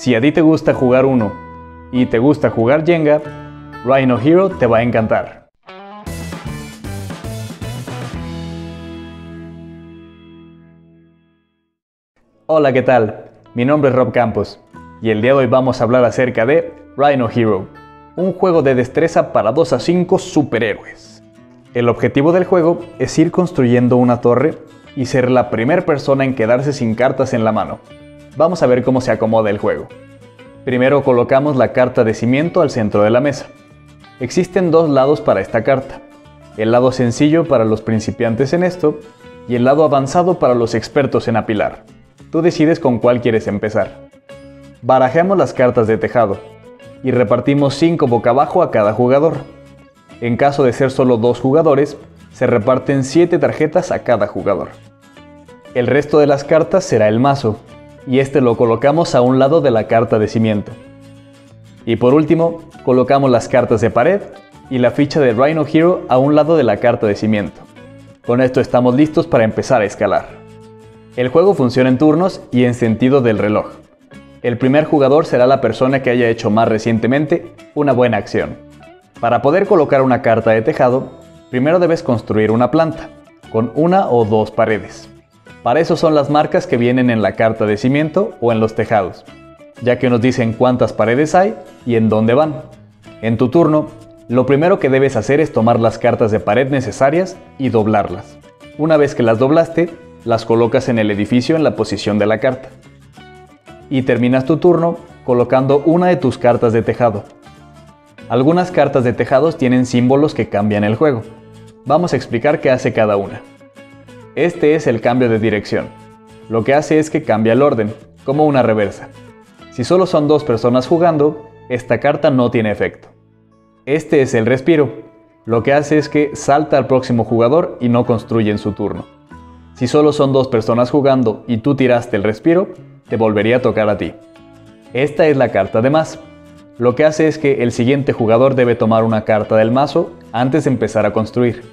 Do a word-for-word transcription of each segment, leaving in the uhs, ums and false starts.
Si a ti te gusta jugar Uno y te gusta jugar Jenga, Rhino Hero te va a encantar. Hola, ¿qué tal? Mi nombre es Rob Campos y el día de hoy vamos a hablar acerca de Rhino Hero, un juego de destreza para dos a cinco superhéroes. El objetivo del juego es ir construyendo una torre y ser la primera persona en quedarse sin cartas en la mano. Vamos a ver cómo se acomoda el juego. Primero colocamos la carta de cimiento al centro de la mesa. Existen dos lados para esta carta, el lado sencillo para los principiantes en esto y el lado avanzado para los expertos en apilar. Tú decides con cuál quieres empezar. Barajamos las cartas de tejado y repartimos cinco boca abajo a cada jugador. En caso de ser solo dos jugadores, se reparten siete tarjetas a cada jugador. El resto de las cartas será el mazo, y este lo colocamos a un lado de la carta de cimiento. Y por último, colocamos las cartas de pared y la ficha de Rhino Hero a un lado de la carta de cimiento. Con esto estamos listos para empezar a escalar. El juego funciona en turnos y en sentido del reloj. El primer jugador será la persona que haya hecho más recientemente una buena acción. Para poder colocar una carta de tejado, primero debes construir una planta, con una o dos paredes. Para eso son las marcas que vienen en la carta de cimiento o en los tejados, ya que nos dicen cuántas paredes hay y en dónde van. En tu turno, lo primero que debes hacer es tomar las cartas de pared necesarias y doblarlas. Una vez que las doblaste, las colocas en el edificio en la posición de la carta. Y terminas tu turno colocando una de tus cartas de tejado. Algunas cartas de tejados tienen símbolos que cambian el juego. Vamos a explicar qué hace cada una. Este es el cambio de dirección. Lo que hace es que cambia el orden, como una reversa. Si solo son dos personas jugando, esta carta no tiene efecto. Este es el respiro. Lo que hace es que salta al próximo jugador y no construye en su turno. Si solo son dos personas jugando y tú tiraste el respiro, te volvería a tocar a ti. Esta es la carta de más. Lo que hace es que el siguiente jugador debe tomar una carta del mazo antes de empezar a construir.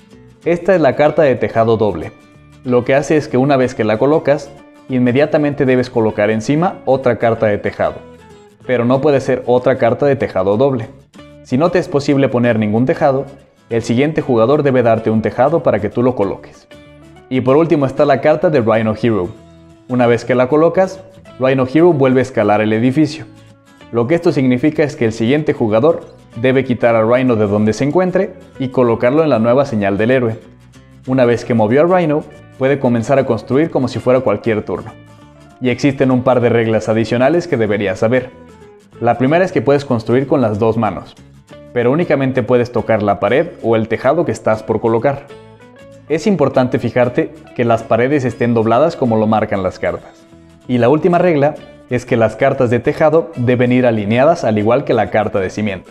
Esta es la carta de tejado doble. Lo que hace es que una vez que la colocas, inmediatamente debes colocar encima otra carta de tejado. Pero no puede ser otra carta de tejado doble. Si no te es posible poner ningún tejado, el siguiente jugador debe darte un tejado para que tú lo coloques. Y por último está la carta de Rhino Hero. Una vez que la colocas, Rhino Hero vuelve a escalar el edificio. Lo que esto significa es que el siguiente jugador debe quitar a Rhino de donde se encuentre y colocarlo en la nueva señal del héroe. Una vez que movió a Rhino, puede comenzar a construir como si fuera cualquier turno. Y existen un par de reglas adicionales que deberías saber. La primera es que puedes construir con las dos manos, pero únicamente puedes tocar la pared o el tejado que estás por colocar. Es importante fijarte que las paredes estén dobladas como lo marcan las cartas. Y la última regla es que las cartas de tejado deben ir alineadas al igual que la carta de cimiento.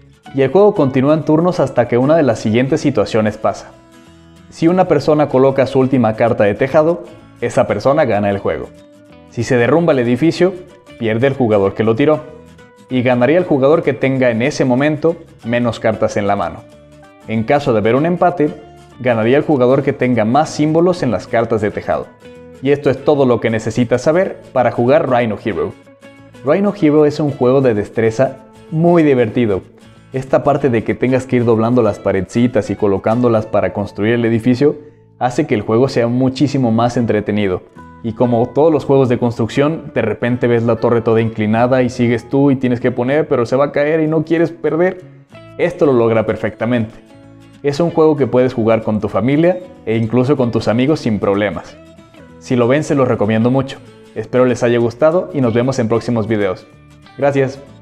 Y el juego continúa en turnos hasta que una de las siguientes situaciones pasa. Si una persona coloca su última carta de tejado, esa persona gana el juego. Si se derrumba el edificio, pierde el jugador que lo tiró. Y ganaría el jugador que tenga en ese momento menos cartas en la mano. En caso de haber un empate, ganaría el jugador que tenga más símbolos en las cartas de tejado. Y esto es todo lo que necesitas saber para jugar Rhino Hero. Rhino Hero es un juego de destreza muy divertido. Esta parte de que tengas que ir doblando las paredcitas y colocándolas para construir el edificio hace que el juego sea muchísimo más entretenido. Y como todos los juegos de construcción, de repente ves la torre toda inclinada y sigues tú y tienes que poner, pero se va a caer y no quieres perder. Esto lo logra perfectamente. Es un juego que puedes jugar con tu familia e incluso con tus amigos sin problemas. Si lo ven, se los recomiendo mucho. Espero les haya gustado y nos vemos en próximos videos. Gracias.